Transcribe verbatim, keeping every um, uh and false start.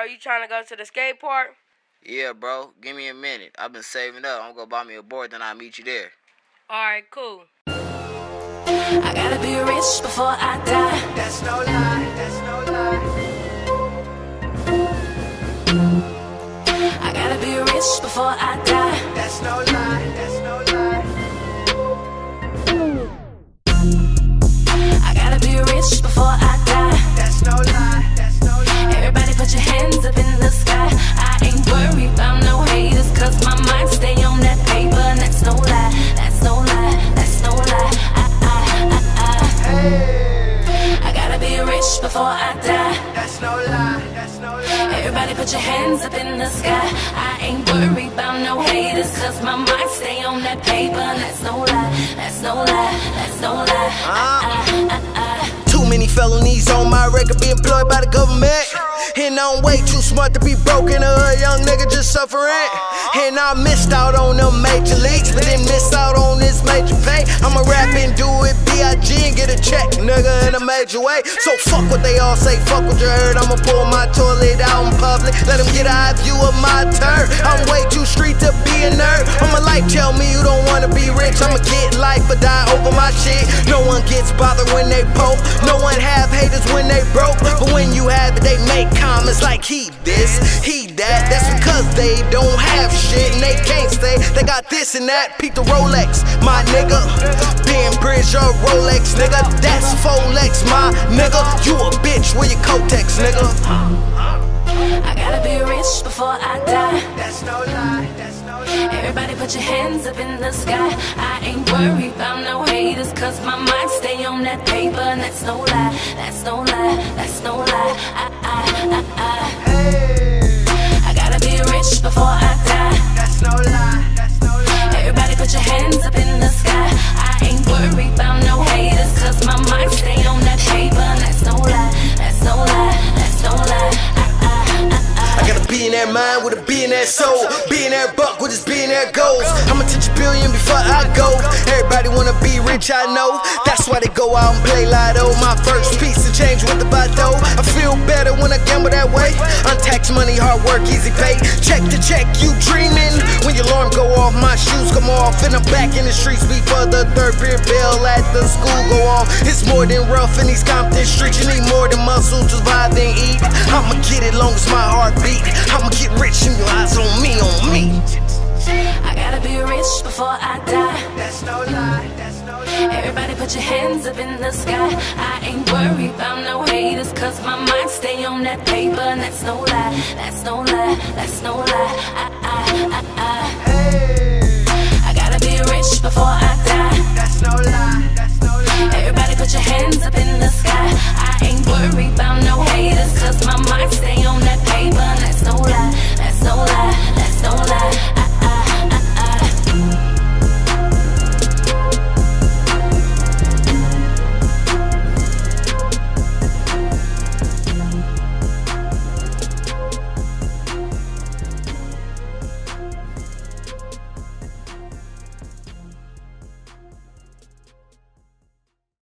you trying to go to the skate park? Yeah, bro. Give me a minute. I've been saving up. I'm gonna buy me a board, then I'll meet you there. Alright, cool. I gotta be rich before I die. That's no lie, that's no lie. I gotta be rich before I die. That's no lie, that's no lie. I gotta be rich before I die. That's no lie, that's no lie. Everybody put your hands up in the sky. I ain't worried about no haters, cause my mind stay on that paper. And that's no lie, that's no lie, that's no lie. I, I, I, I. Hey. I gotta be rich before I die. That's no lie, that's no lie. Everybody put your hands up in the sky. I ain't worried about no haters, cause my mind stay on that paper. And that's no lie, that's no lie, that's no lie. I, I, I, I. Too many felonies on my record, be employed by the government. And I'm way too smart to be broken, a young nigga just suffering. And I missed out on them major leagues, but didn't miss out on this major pay. I'ma rap and do it B I G and get a check, nigga, in a major way. So fuck what they all say, fuck what you heard. I'ma pull my toilet out in public, let them get a eye view of my turn. I'm way too street to be a nerd. On my life, tell me you don't wanna be rich. I'ma get life or die over my shit. No one gets bothered when they poke. No one have haters when they broke. But when you have it, they make comments like he this, he that. That's because they don't have shit and they can't stay. They got this and that. Peep the Rolex, my nigga. Ben Bridge or Rolex, nigga. That's Folex, my nigga. You a bitch with your Kotex, nigga. I gotta be rich before I die. That's no lie, that's no lie. Everybody put your hands up in the sky. I ain't worried about no haters, cause my mind stay on that paper. And that's no lie, that's no lie, that's no lie. I, I, I, I. Hey. I gotta be rich before I die. That's no lie, that's no lie. Everybody put your hands up in the sky. I ain't worried about no haters, cause my mind stay on that paper. And that's no lie, that's no lie, that's no lie. I, I, I, I. I got a billionaire mind with a billionaire soul. Billionaire buck with his billionaire goals. I'ma touch a billion before I go. Everybody wanna be rich, I know. That's why they go out and play Lotto. My first piece of change with the Bado. I feel better when I gamble that way. Untaxed money, hard work, easy pay. Check to check, you dreaming. When your alarm go off, my shoes come off, and I'm back in the streets before the third beer bell at the school go off. It's more than rough in these Compton streets. You need more than muscle to survive than eat. I'ma get it long as my heart beat. I'ma get rich and your eyes on me, on me. I gotta be rich before I die. That's no lie, that's no lie. Everybody put your hands up in the sky. I ain't worried about no haters, cause my mind stay on that paper. And that's no lie, that's no lie, that's no lie. I, I, I, I. Hey. I gotta be rich before I die. That's no lie, that's no lie. Everybody put your hands up in the sky. I ain't worried about no haters, cause my mind stay